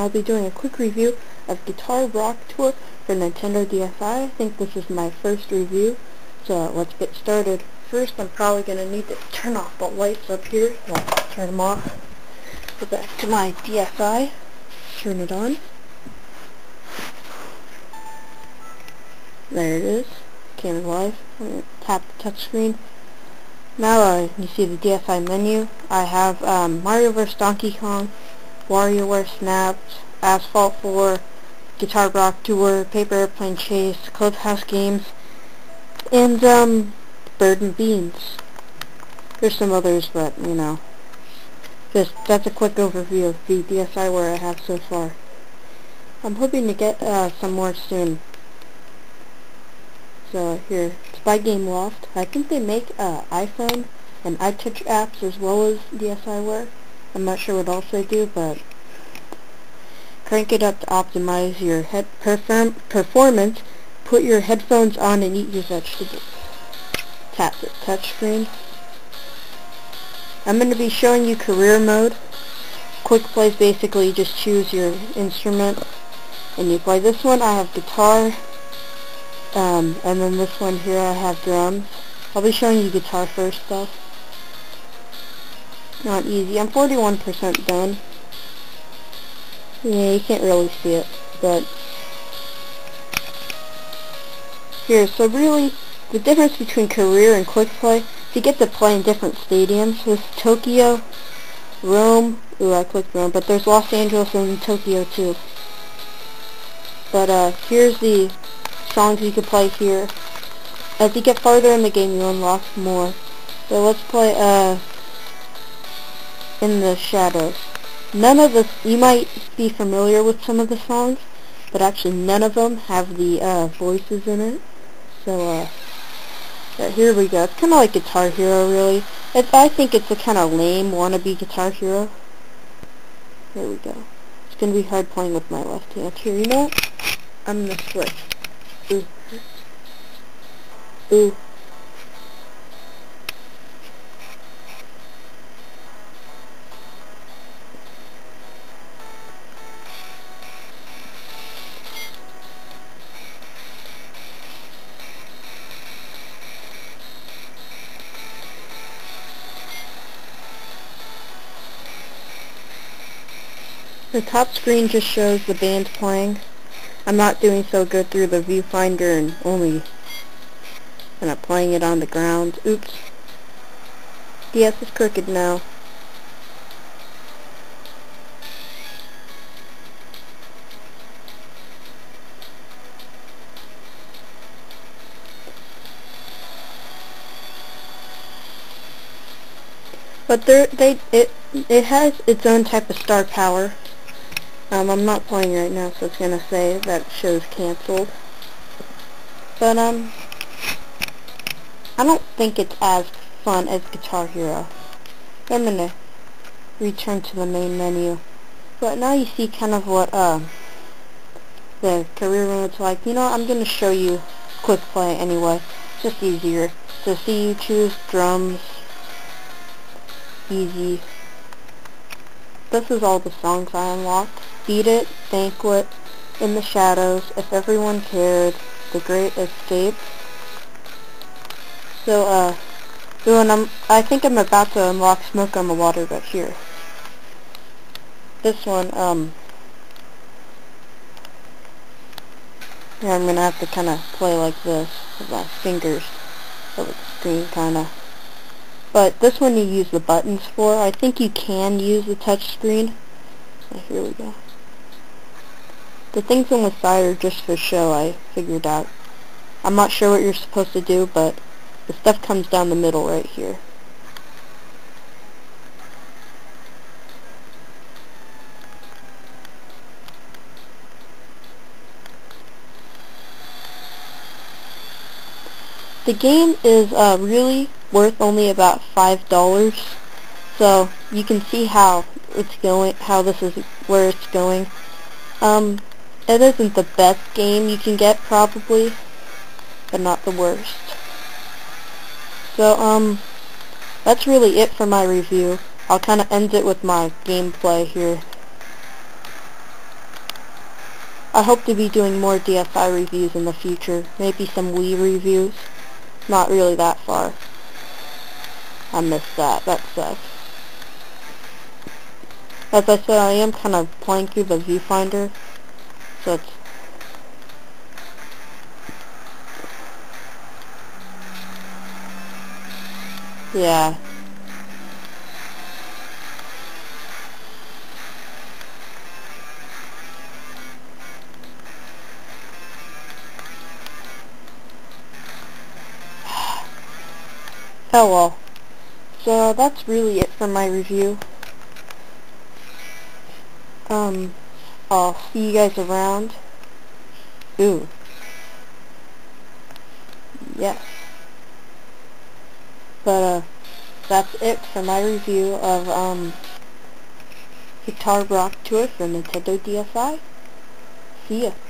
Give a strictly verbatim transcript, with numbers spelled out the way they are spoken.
I'll be doing a quick review of Guitar Rock Tour for Nintendo D S I. I think this is my first review, so let's get started. First, I'm probably going to need to turn off the lights up here. Well, turn them off. Go back to my D S I. Turn it on. There it is. Camera live. I'm going to tap the touchscreen. Now uh, you see the D S I menu. I have um, Mario versus. Donkey Kong, WarioWare Snapped, Asphalt four, Guitar Rock Tour, Paper Airplane Chase, Clubhouse Games, and um, Bird and Beans. There's some others, but you know, just that's a quick overview of the D S I where I have so far. I'm hoping to get uh, some more soon. So here, it's by GameLoft. I think they make uh, iPhone and iTouch apps as well as D S I ware. I'm not sure what else they do, but crank it up to optimize your head perform performance. Put your headphones on and eat your vegetables. Tap the touchscreen. I'm going to be showing you career mode. Quick plays, basically you just choose your instrument and you play. This one I have guitar. Um, and then this one here I have drums. I'll be showing you guitar first though. Not easy. I'm forty-one percent done. Yeah, you can't really see it, but here, so really the difference between career and quick play, you get to play in different stadiums. There's Tokyo, Rome, ooh I clicked Rome, but there's Los Angeles and Tokyo too. But uh, here's the songs you can play here. As you get farther in the game, you unlock more. So let's play uh, In the Shadows. None of the, you might be familiar with some of the songs, but actually none of them have the uh, voices in it. So uh, yeah, here we go. It's kind of like Guitar Hero, really. It's, I think it's a kind of lame wannabe Guitar Hero. Here we go. It's going to be hard playing with my left hand. Here, you know what? I'm going to switch. Ooh. Ooh. The top screen just shows the band playing. I'm not doing so good through the viewfinder and only kind of playing it on the ground. Oops. D S is crooked now. But there, they, it, it has its own type of star power. Um, I'm not playing right now, so it's gonna say that show's cancelled. But um, I don't think it's as fun as Guitar Hero. I'm gonna return to the main menu. But now you see kind of what uh, the career mode's like. You know, I'm gonna show you quick play anyway. It's just easier. So see, you choose drums. Easy. This is all the songs I unlocked. Beat It, Banquet, In the Shadows, If Everyone Cared, The Great Escape. So, uh, ooh, and I'm, I think I'm about to unlock Smoke on the Water right here. This one, um, yeah, I'm gonna have to kind of play like this with my fingers over the screen, kind of. But this one you use the buttons for. I think you can use the touch screen. So here we go. The things on the side are just for show, I figured out. I'm not sure what you're supposed to do, but the stuff comes down the middle right here. The game is uh, really worth only about five dollars, so you can see how it's going, how this is where it's going. Um, it isn't the best game you can get probably, but not the worst. So um, that's really it for my review. I'll kind of end it with my gameplay here. I hope to be doing more D S I reviews in the future. Maybe some Wii reviews. Not really that far. I missed that. That sucks. As I said, I am kind of playing through the viewfinder. So it's... yeah. Oh well. So that's really it for my review. Um, I'll see you guys around. Ooh. Yes. But, uh, that's it for my review of, um, Guitar Rock Tour for Nintendo D S i. See ya.